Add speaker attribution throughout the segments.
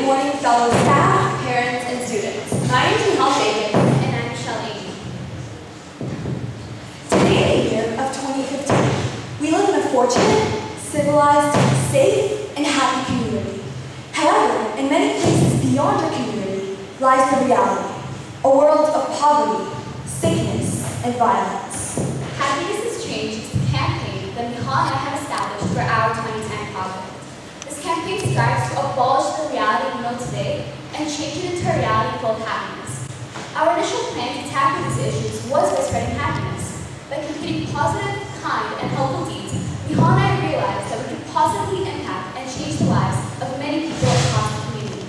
Speaker 1: good morning, fellow staff, parents, and students. My name is Michelle Bacon.
Speaker 2: And I'm Michelle Amy.
Speaker 1: Today, in the year of 2015, we live in a fortunate, civilized, safe, and happy community. However, in many places beyond our community lies the reality, a world of poverty, sickness, and violence.
Speaker 2: Happiness has Changed is the campaign that Michal and I have established for our 2010 project. This campaign strives to abolish the reality we know today and change it into a reality full of happiness. Our initial plan to tackle these issues was by spreading happiness. By completing positive, kind, and helpful deeds, Michal and I realized that we could positively impact and change the lives of many people across the community.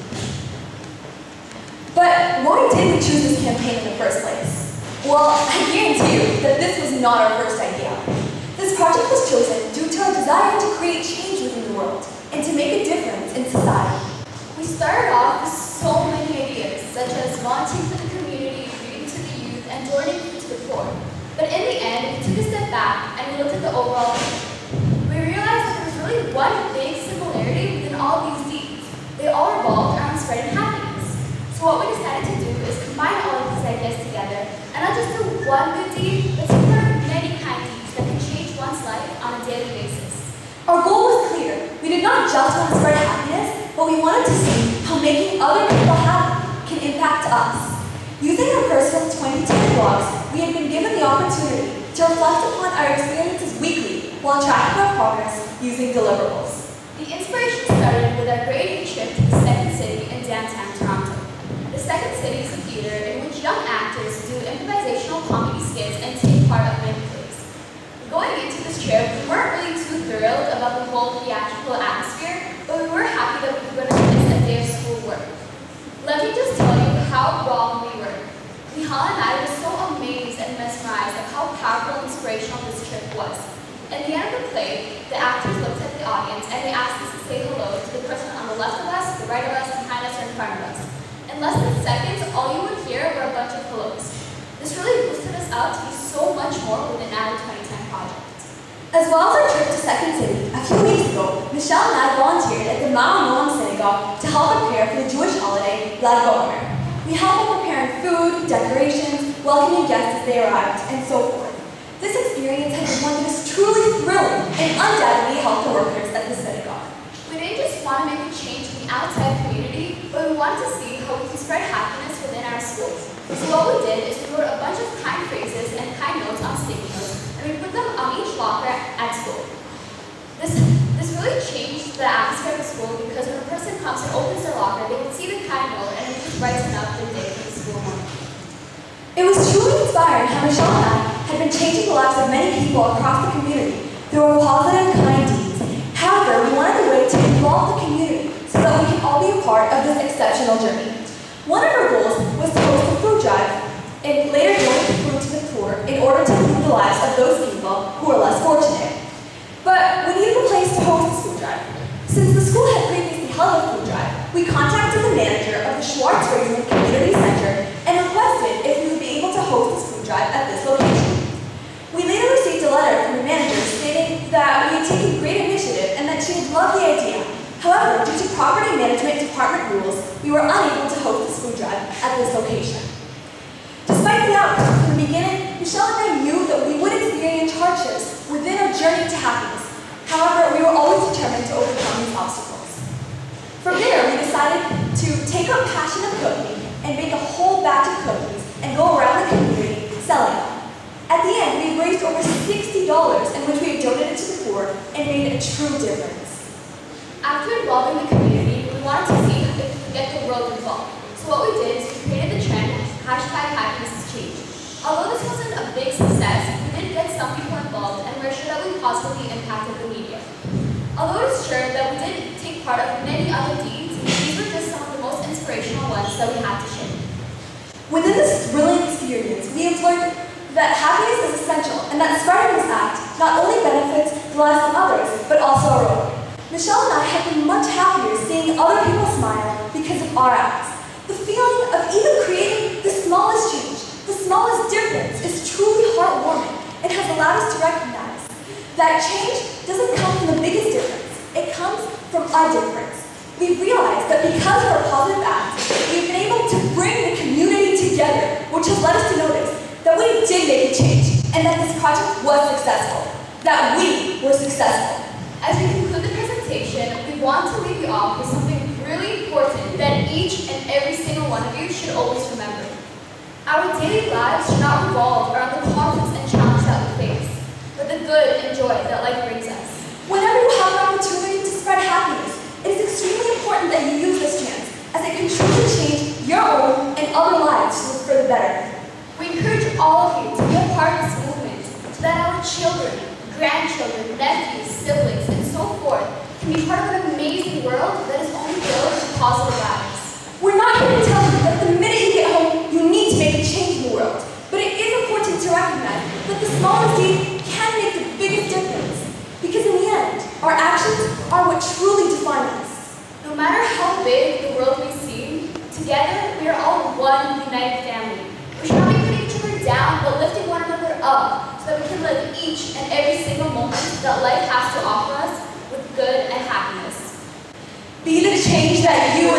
Speaker 1: But why did we choose this campaign in the first place? Well, I guarantee you that this was not our first idea. This project was chosen due to our desire to create change within the world and to make a difference in society.
Speaker 2: We started off with so many ideas, such as volunteering for the community, reading to the youth, and donating food to the poor. But in the end, we took a step back and we looked at the overall picture. We realized that there was really one big similarity within all these deeds. They all revolved around spreading happiness. So what we decided to do is combine all of these ideas together and not just do one good deed, but to learn many kind deeds that can change one's life on a daily basis.
Speaker 1: Our goal was clear. We did not just want to spread happiness, but we wanted to see how making other people happy can impact us. Using our personal 2010 blogs, we had been given the opportunity to reflect upon our experiences weekly while tracking our progress using deliverables.
Speaker 2: The inspiration started with our grade 8 trip to the Second City in downtown Toronto. The Second City is a theater in which young actors do improvisational comedy skits and take part of many plays. Going into this trip, we weren't really too thrilled about the whole theatrical atmosphere, but we were happy that we were going to miss a day of school work. Let me just tell you how wrong we were. Michal and I were so amazed and mesmerized at how powerful and inspirational this trip was. At the end of the play, the actors looked at the audience and they asked us to say hello to the person on the left of us, the right of us, behind us, or in front of us. In less than seconds, all you would hear were a bunch of hellos. This really boosted us up to be so much more within our 2010 project.
Speaker 1: As well as our trip to Second City, a few weeks ago, Michelle and I volunteered at the Mount Noam Synagogue to help prepare for the Jewish holiday, Lag BaOmer. We helped with preparing food, decorations, welcoming guests as they arrived, and so forth. This experience has been one that is truly thrilling and undoubtedly helped the workers at the synagogue.
Speaker 2: We didn't just want to make a change in the outside community, but we wanted to see how we can spread happiness within our schools. So what we did is we wrote a bunch of kind phrases and kind notes on sticky notes, and we put them on each locker at school. This really changed the atmosphere of the school because when a person comes and opens their locker, they can see the kind note and it just brightens up the day for the school morning.
Speaker 1: It was truly inspiring how Michelle and I had been changing the lives of many people across the community through our positive, kind deeds. However, we wanted a way to involve the community so that we can all be a part of this exceptional journey. One of our goals was to host a food drive and later donate food to the poor in order to improve the lives of those people who are less fortunate. But we needed a place to host this food drive. Since the school had previously held a food drive, we contacted the manager of the Schwartz Raisman Community Center and requested if we would be able to host this food drive at this location. We later received a letter from the manager stating that we had taken great initiative and that she had loved the idea. However, due to property management department rules, we were unable to host this food drive at this location. Despite the outcome, from the beginning, Michelle and I knew that we would experience hardships within our journey to happiness. However, we were always determined to overcome these obstacles. From there, we decided to take our passion of cooking and make a whole batch of cookies and go around the community selling them. At the end, we raised over $60 in which we had donated to the poor and made a true difference.
Speaker 2: After involving the community, we wanted to see if we could get the world involved. So what we did is we created the trend, #HappinessIsChange. Although this wasn't a big success, we did get some people involved and we're sure that we positively impacted the media. Although it's true that we did take part of many other deeds, these were just some of the most inspirational ones that we had to share.
Speaker 1: Within this thrilling experience, we have learned that happiness is essential and that spreading this act not only benefits the lives of others, but also our own. Michelle and I have been much happier seeing other people smile because of our acts. The feeling of even creating the smallest change, the smallest difference is truly heartwarming and has allowed us to recognize that change doesn't come from the biggest difference, it comes from our difference. We realize that because of our we did make a change, and that this project was successful. That we were successful.
Speaker 2: As we conclude the presentation, we want to leave you off with something really important that each and every single one of you should always remember. Our daily lives should not revolve around the conflicts and challenges that we face, but the good and joy that life brings us.
Speaker 1: Whenever you have an opportunity to spread happiness, it is extremely important that you use this chance, as it can truly change your own and other lives for the better.
Speaker 2: We encourage all of you to be a part of this movement so that our children, grandchildren, nephews, siblings, and so forth can be part of an amazing world that is only filled with positive lives.
Speaker 1: We're not here to tell you that the minute you get home, you need to make a change in the world. But it is important to recognize that the smallest deed can make the biggest difference. Because in the end, our actions are what truly define us.
Speaker 2: No matter how big the world may seem, together we are all one united family. We should not be putting each other down, but lifting one another up so that we can live each and every single moment that life has to offer us with good and happiness.
Speaker 1: Be the change that you